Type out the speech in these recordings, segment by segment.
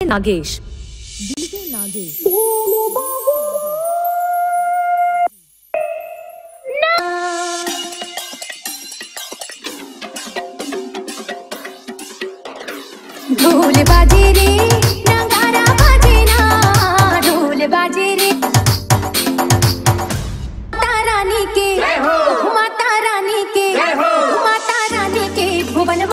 Nagesh DJ Nagesh. ढोल बाजे रे नगारा बाजे ना, ढोल बाजे रे माता रानी के, माता रानी के, माता रानी के भुवन।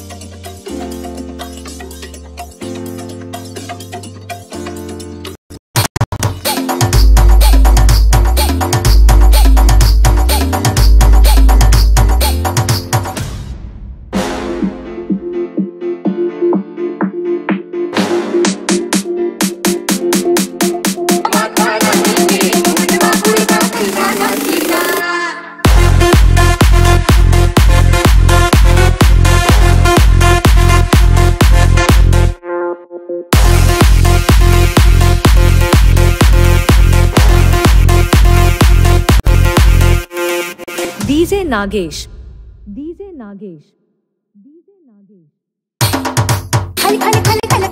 DJ Nagesh DJ Nagesh DJ Nagesh. खाली खाली खाली खाली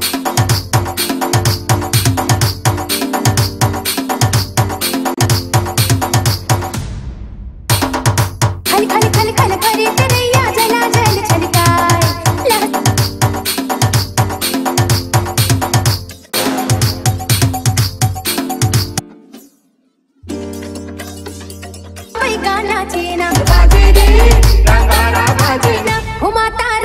खाली खाली खाली खाली करे कन्हैया जला जल छलकाए। गाना चेना बाजे रे नगारा बाजे ना, माता